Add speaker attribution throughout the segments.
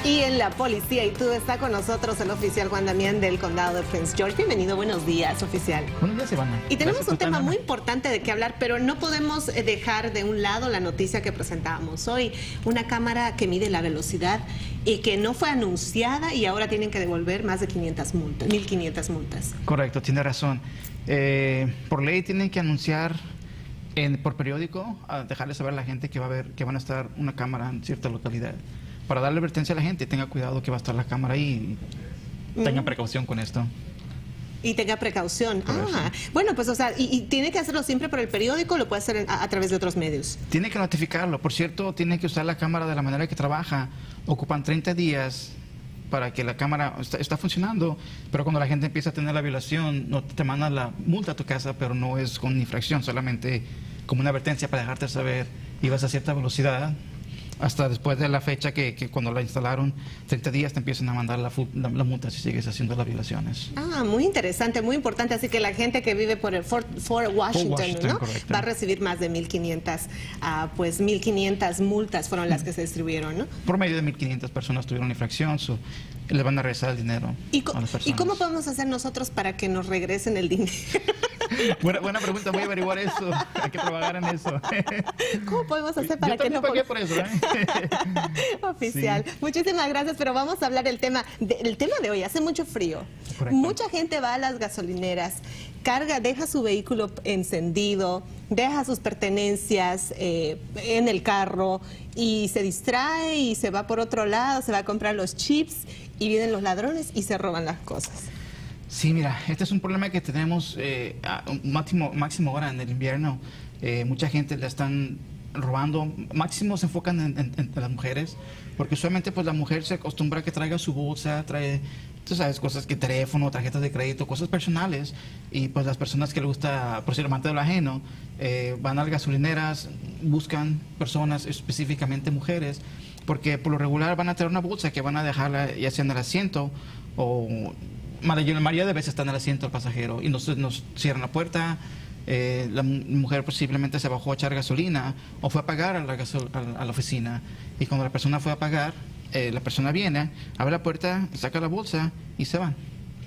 Speaker 1: Y en la policía y tú está con nosotros el oficial Juan Damián del condado de Prince George. Bienvenido, buenos días, oficial.
Speaker 2: Buenos días, Ivana.
Speaker 1: Y tenemos
Speaker 2: Gracias
Speaker 1: un tema
Speaker 2: por
Speaker 1: muy importante de qué hablar, pero no podemos dejar de un lado la noticia que presentábamos hoy. Una cámara que mide la velocidad y que no fue anunciada y ahora tienen que devolver más de 500 multas, 1.500 multas.
Speaker 2: Correcto, tiene razón. Por ley tienen que anunciar por periódico, a dejarle saber a la gente que van a estar una cámara en cierta localidad. Para darle advertencia a la gente, tenga cuidado que va a estar la cámara ahí y tenga precaución con esto.
Speaker 1: Y tenga precaución. Bueno, pues, o sea, y tiene que hacerlo siempre por el periódico o lo puede hacer a través de otros medios.
Speaker 2: Tiene que notificarlo. Por cierto, tiene que usar la cámara de la manera que trabaja. Ocupan 30 días para que la cámara está funcionando, pero cuando la gente empieza a tener la violación, no te mandan la multa a tu casa, pero no es con infracción, solamente como una advertencia para dejarte saber, ibas a cierta velocidad. Hasta después de la fecha que cuando la instalaron, 30 días te empiezan a mandar la multa si sigues haciendo las violaciones.
Speaker 1: Muy interesante, muy importante. Así que la gente que vive por el Fort Washington, ¿no? Va a recibir más de 1.500, pues 1.500 multas fueron las que se distribuyeron, ¿no?
Speaker 2: Por medio de 1.500 personas tuvieron infracción, le van a regresar el dinero a las personas.
Speaker 1: ¿Y cómo podemos hacer nosotros para que nos regresen el dinero?
Speaker 2: Buena pregunta, voy a averiguar eso. Hay que trabajar en eso.
Speaker 1: ¿Cómo podemos hacer para que no
Speaker 2: pagué por eso,
Speaker 1: Oficial, sí. Muchísimas gracias, pero vamos a hablar del tema de hoy. Hace mucho frío.
Speaker 2: Correcto.
Speaker 1: Mucha gente va a las gasolineras, deja su vehículo encendido, deja sus pertenencias en el carro y se distrae y se va por otro lado, se va a comprar los chips y vienen los ladrones y se roban las cosas.
Speaker 2: Sí, mira, este es un problema que tenemos máximo ahora en el invierno. Mucha gente la están robando. Máximo se enfocan en las mujeres, porque usualmente pues la mujer se acostumbra a que traiga su bolsa, trae, tú sabes, cosas que teléfono, tarjetas de crédito, cosas personales, y pues las personas que les gusta, por ser amante de lo ajeno, van a las gasolineras, buscan personas, específicamente mujeres, porque por lo regular van a traer una bolsa que van a dejarla ya sea en el asiento o la mayoría de veces está en el asiento del pasajero y nos cierran la puerta. La mujer posiblemente se bajó a echar gasolina o fue a pagar a la oficina, y cuando la persona fue a pagar, la persona viene, abre la puerta, saca la bolsa y se van.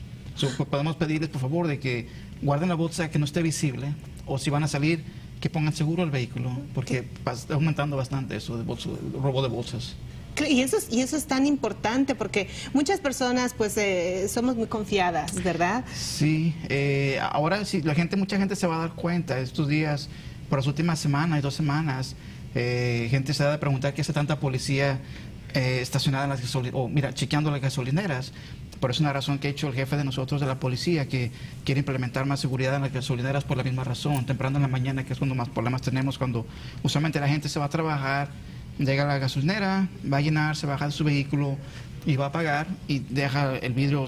Speaker 2: Podemos pedirles por favor de que guarden la bolsa, que no esté visible, o si van a salir, que pongan seguro el vehículo, porque está aumentando bastante eso de robo de bolsas.
Speaker 1: Y eso es tan importante porque muchas personas pues somos muy confiadas, ¿verdad?
Speaker 2: Sí, ahora sí, mucha gente se va a dar cuenta estos días, por las últimas semanas y 2 semanas, gente se da de preguntar qué hace tanta policía estacionada en las gasolineras, chequeando las gasolineras. Por eso es una razón que ha hecho el jefe de nosotros de la policía, que quiere implementar más seguridad en las gasolineras por la misma razón, temprano en la mañana, que es cuando más problemas tenemos, cuando usualmente la gente se va a trabajar, llega a la gasolinera, va a llenar, se baja de su vehículo y va a pagar y deja el vidrio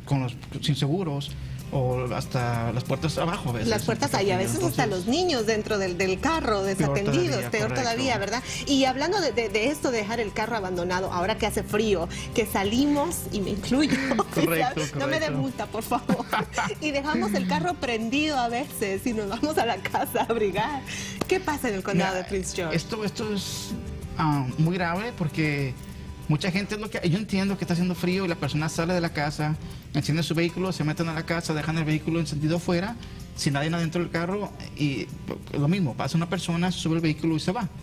Speaker 2: sin seguros o hasta las puertas abajo a veces.
Speaker 1: Las puertas ahí, a veces hasta los niños dentro del carro desatendidos, peor todavía, ¿verdad? Y hablando de esto de dejar el carro abandonado, ahora que hace frío, que salimos, y me incluyo,
Speaker 2: correcto.
Speaker 1: No me dé multa, por favor, y dejamos el carro prendido a veces y nos vamos a la casa a abrigar. ¿Qué pasa en el condado de Prince George?
Speaker 2: Esto es muy grave porque mucha gente, yo entiendo que está haciendo frío y la persona sale de la casa, enciende su vehículo, se meten a la casa, dejan el vehículo encendido afuera, sin nadie adentro del carro, y lo mismo, pasa una persona, sube el vehículo y se va.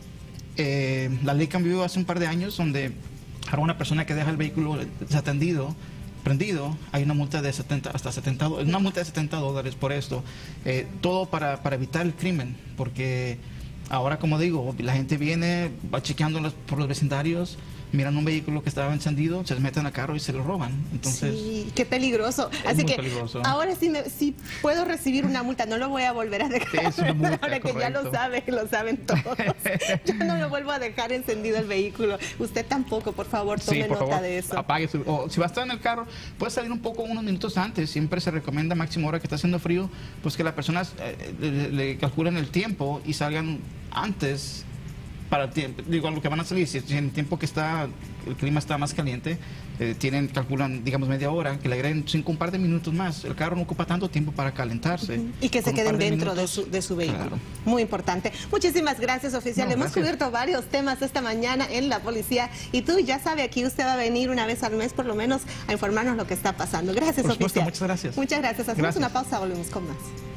Speaker 2: La ley cambió hace un par de años, donde ahora una persona que deja el vehículo desatendido, prendido, hay una multa de una multa de $70 por esto. Todo para evitar el crimen, porque ahora, como digo, la gente viene, va chequeando por los vecindarios, miran un vehículo que estaba encendido, se meten al carro y se lo roban. Entonces,
Speaker 1: sí, qué peligroso. Así que peligroso. Ahora sí puedo recibir una multa, no lo voy a volver a dejar.
Speaker 2: Es una multa,
Speaker 1: ahora que
Speaker 2: correcto.
Speaker 1: ya lo saben todos. Yo no lo vuelvo a dejar encendido el vehículo. Usted tampoco, por favor, tome nota de eso.
Speaker 2: Apague o si va a estar en el carro, puede salir un poco unos minutos antes. Siempre se recomienda máximo hora que está haciendo frío, pues que las personas le calculen el tiempo y salgan antes digo, lo que van a salir, si en el tiempo que el clima está más caliente, calculan, digamos, media hora, que le agreguen un par de minutos más. El carro no ocupa tanto tiempo para calentarse.
Speaker 1: Y que se queden dentro de su vehículo. Claro. Muy importante. Muchísimas gracias, oficial. Hemos cubierto varios temas esta mañana en la policía. Y tú ya sabe, aquí usted va a venir una vez al mes, por lo menos, a informarnos lo que está pasando. Gracias,
Speaker 2: por supuesto,
Speaker 1: oficial.
Speaker 2: Muchas gracias.
Speaker 1: Muchas gracias. Hacemos una pausa, volvemos con más.